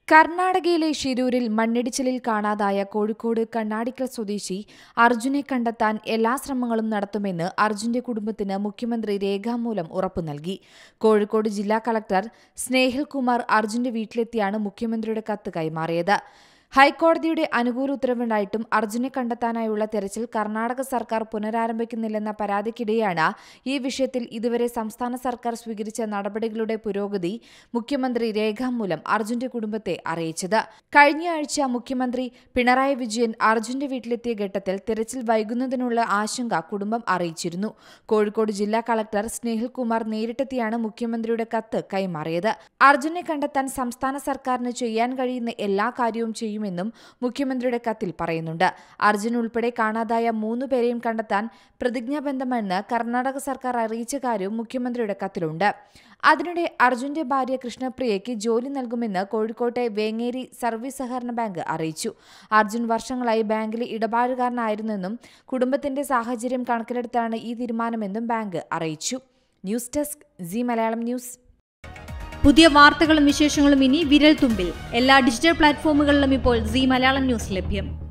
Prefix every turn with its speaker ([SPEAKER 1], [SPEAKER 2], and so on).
[SPEAKER 1] കർണാടകയിലെ ഷിരൂരിൽ മണ്ണിടിച്ചിലിൽ കാണാതായ കോഴിക്കോട് കണ്ണാടിക്കൽ സ്വദേശി അർജുനെ കണ്ടെത്താൻ എല്ലാ ശ്രമങ്ങളും നടത്തുമെന്ന് അർജുന്റെ കുടുംബത്തിന് മുഖ്യമന്ത്രി രേഖാമൂലം ഉറപ്പു നൽകി. കോഴിക്കോട് ജില്ലാ കളക്ടർ സ്നേഹിൽ കുമാർ അർജുന്റെ വീട്ടിലെത്തിയാണ് മുഖ്യമന്ത്രിയുടെ കത്ത് കൈമാറിയത്. ഹൈക്കോടതിയുടെ അനുകൂല ഉത്തരവുണ്ടായിട്ടും അർജുനെ കണ്ടെത്താനായുള്ള തെരച്ചിൽ കർണാടക സർക്കാർ പുനരാരംഭിക്കുന്നില്ലെന്ന പരാതിക്കിടെയാണ് ഈ വിഷയത്തിൽ ഇതുവരെ സംസ്ഥാന സർക്കാർ സ്വീകരിച്ച നടപടികളുടെ പുരോഗതി മുഖ്യമന്ത്രി രേഖാമൂലം അർജുന്റെ കുടുംബത്തെ അറിയിച്ചത്. കഴിഞ്ഞയാഴ്ച മുഖ്യമന്ത്രി പിണറായി വിജയൻ അർജുന്റെ വീട്ടിലെത്തിയ ഘട്ടത്തിൽ തെരച്ചിൽ വൈകുന്നതിനുള്ള ആശങ്ക കുടുംബം അറിയിച്ചിരുന്നു. കോഴിക്കോട് ജില്ലാ കളക്ടർ സ്നേഹിൽ കുമാർ നേരിട്ടെത്തിയാണ് മുഖ്യമന്ത്രിയുടെ കത്ത് കൈമാറിയത്. അർജുനെ കണ്ടെത്താൻ സംസ്ഥാന സർക്കാരിന് ചെയ്യാൻ കഴിയുന്ന എല്ലാ കാര്യവും ചെയ്യും ും മുഖ്യമന്ത്രിയുടെ കത്തിൽ പറയുന്നുണ്ട്. അർജുൻ ഉൾപ്പെടെ കാണാതായ 3 പേരെയും കണ്ടെത്താൻ പ്രതിജ്ഞാബദ്ധമെന്ന് കർണാടക സർക്കാർ അറിയിച്ച കാര്യവും മുഖ്യമന്ത്രിയുടെ കത്തിലുണ്ട്. അതിനിടെ അർജുന്റെ ഭാര്യ കൃഷ്ണപ്രിയയ്ക്ക് ജോലി നൽകുമെന്ന് കോഴിക്കോട്ടെ വേങ്ങേരി സർവീസ് സഹകരണ ബാങ്ക് അറിയിച്ചു. അർജുൻ വർഷങ്ങളായി ബാങ്കിലെ ഇടപാടുകാരനായിരുന്നെന്നും കുടുംബത്തിന്റെ സാഹചര്യം കണക്കിലെടുത്താണ് ഈ തീരുമാനമെന്നും ബാങ്ക് അറിയിച്ചു. News desk C Malayalam news.
[SPEAKER 2] പുതിയ വാർത്തകളും വിശേഷങ്ങളും ഇനി വിരൽ തുമ്പിൽ. എല്ലാ ഡിജിറ്റൽ പ്ലാറ്റ്ഫോമുകളിലും ഇപ്പോൾ സി മലയാളം ന്യൂസ് ലഭ്യം.